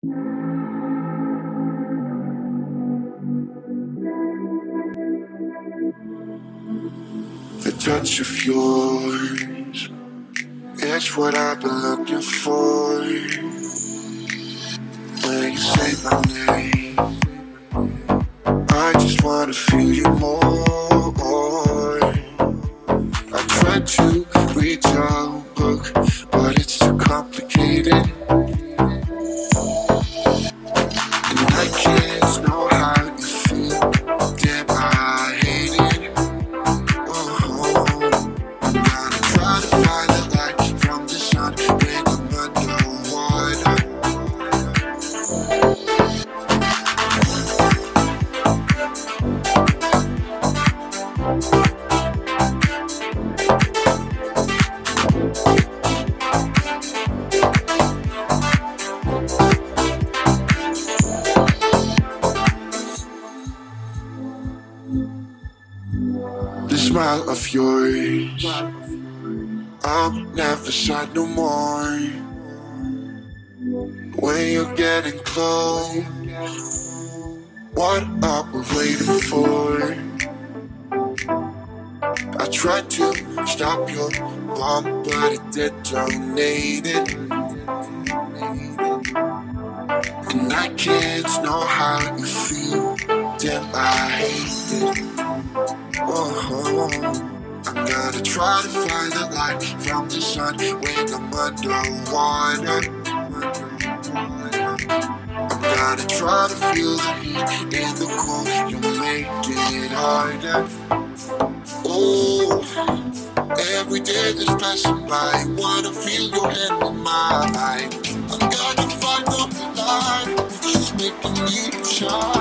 The touch of yours, it's what I've been looking for. When you say my name, I just wanna feel you more. I tried to reach out, book, but it's too complicated. And I can't know how you feel, damn I hate it. I'm gonna try to find the light from the sun when I'm underwater. The smile of yours, I'm never sad no more. When you're getting close, what are we waiting for? I tried to stop your bomb, but it detonated. And I can't know how you feel, damn I hate it. I'm gonna try to find the light from the sun when I'm underwater. I'm gonna try to feel the heat and the cold, you make it harder. Oh, every day that's passing by, wanna feel your hand in mine. I'm gonna find the light, it's making me shine.